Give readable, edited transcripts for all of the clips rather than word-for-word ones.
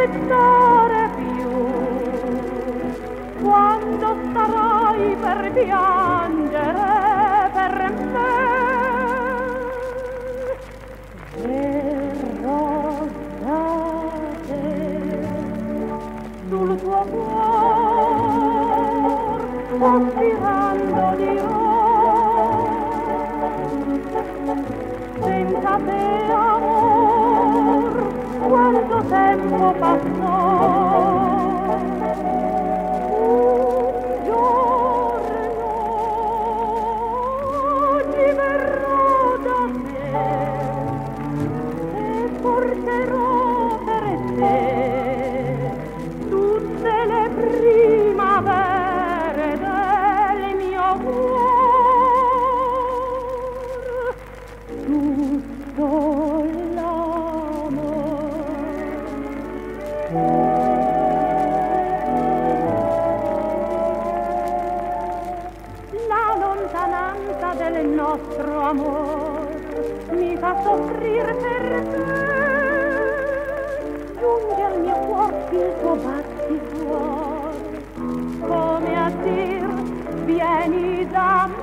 aspettare più, quando starai per piangere per me. Verrò da te sul tuo cuore, sospirando dirò, senza te amor, quanto tempo passò. Porterò per te tutte le primavere del mio cuore, tutto l'amore. La lontananza del nostro amore mi fa soffrire per te. Giunge al mio cuore il tuo battituore, come a dir vieni da me.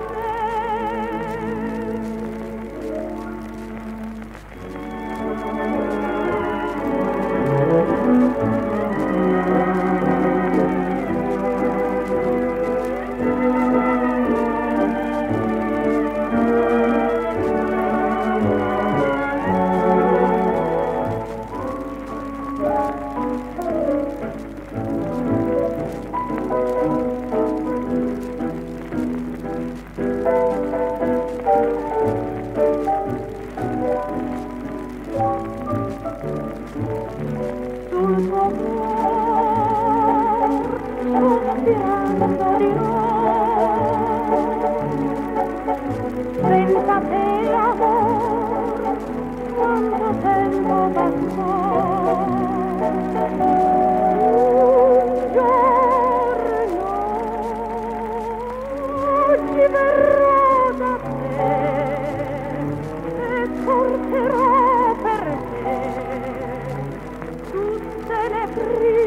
Sul tuo cuore, sospirando dirò, senza te amor, quanto tempo passò. Un giorno oggi verrò da te e porterò per te tutte le